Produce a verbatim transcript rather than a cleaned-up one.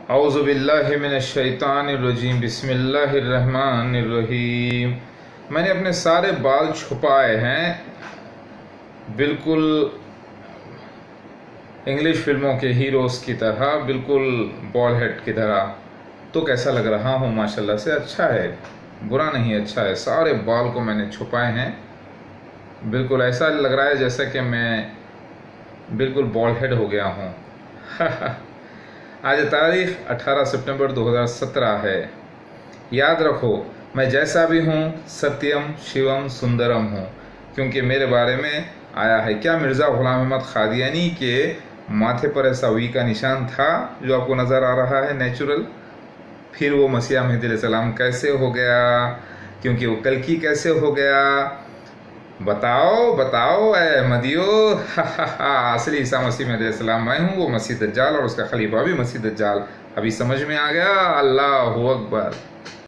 औज़ुबिल्लाहि minash shaitanir rajeem बिस्मिल्लाहिर रहमानिर रहीम। मैंने अपने सारे बाल छुपाए हैं, बिल्कुल इंग्लिश फिल्मों के हीरोज़ की तरह, बिल्कुल बॉल हेड की तरह। तो कैसा लग रहा हूँ? माशाल्लाह से अच्छा है, बुरा नहीं, अच्छा है। सारे बाल को मैंने छुपाए हैं, बिल्कुल ऐसा लग रहा है जैसा कि मैं बिल्कुल बॉल हेड हो गया हूँ। आज तारीख अठारह सितंबर दो हज़ार सत्रह है। याद रखो, मैं जैसा भी हूँ सत्यम शिवम सुंदरम हूँ, क्योंकि मेरे बारे में आया है। क्या मिर्ज़ा गुलाम अहमद कादियानी के माथे पर ऐसा वी का निशान था जो आपको नज़र आ रहा है नेचुरल? फिर वो मसीह महदी सलाम कैसे हो गया? क्योंकि वो कल्कि कैसे हो गया? बताओ बताओ ए अहमदियो। असली ईसा मसीह महदी सलाम मैं हूँ, वो मसीह दज्जाल और उसका खलीफा भी मसीह दज्जाल। अभी समझ में आ गया? अल्लाहु अकबर।